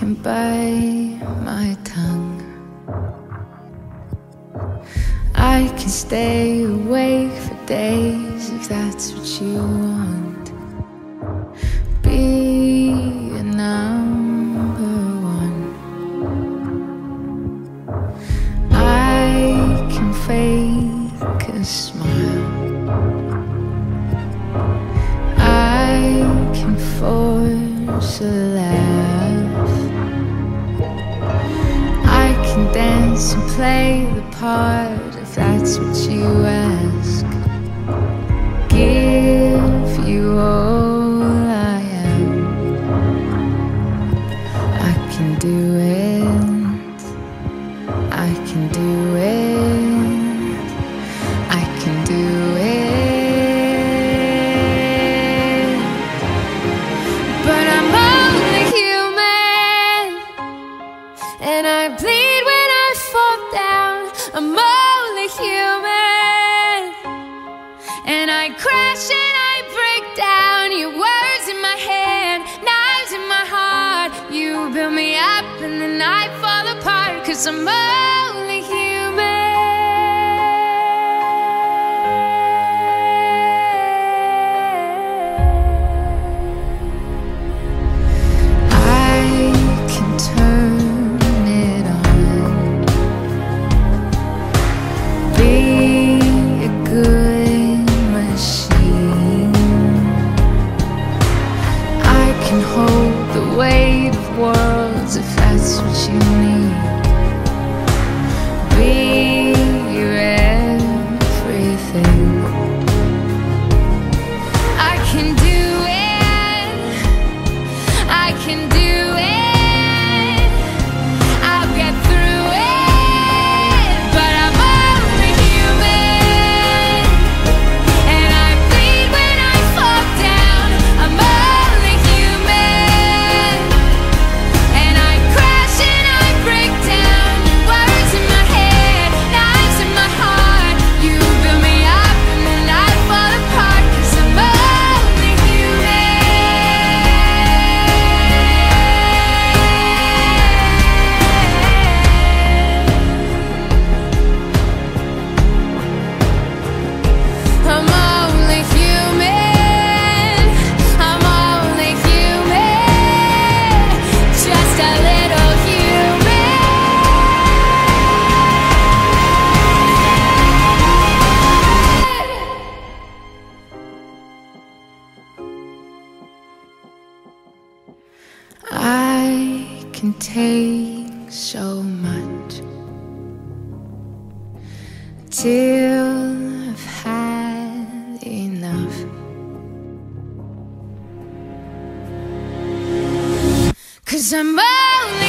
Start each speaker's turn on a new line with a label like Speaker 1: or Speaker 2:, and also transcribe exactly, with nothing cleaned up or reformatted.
Speaker 1: can bite my tongue. I can stay awake for days if that's what you want. Be a number one. I can fake a smile. I can force a laugh. I can dance and play the part if that's what you ask. Give you all I am. I can do it. I can do it. I can do it. But I'm only human, and I bleed when I fall down. I'm only human, and I crash and I break down. Your words in my head, knives in my heart. You build me up and then I fall apart, 'cause I'm only human. I can turn it on. Be a good machine. I can hold the weight of worlds if that's what you need. Be your everything. I can do it. I can do it. I'll get through it. But I'm only human, and I bleed when I fall down. I'm only human, and I crash and I break down. Words in my head, knives in my heart. You build me up and then I fall apart, 'cause I'm only human. I'm only human. I'm only human. Just a little human. I can take so much till I've had enough. 'Cause I'm only